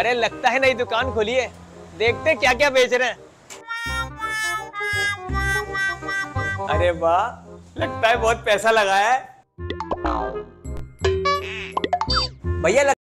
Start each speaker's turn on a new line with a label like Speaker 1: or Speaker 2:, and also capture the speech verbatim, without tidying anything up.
Speaker 1: अरे लगता है नई दुकान खोली है, देखते क्या क्या बेच रहे हैं। अरे वाह, लगता है बहुत पैसा लगाया है भैया।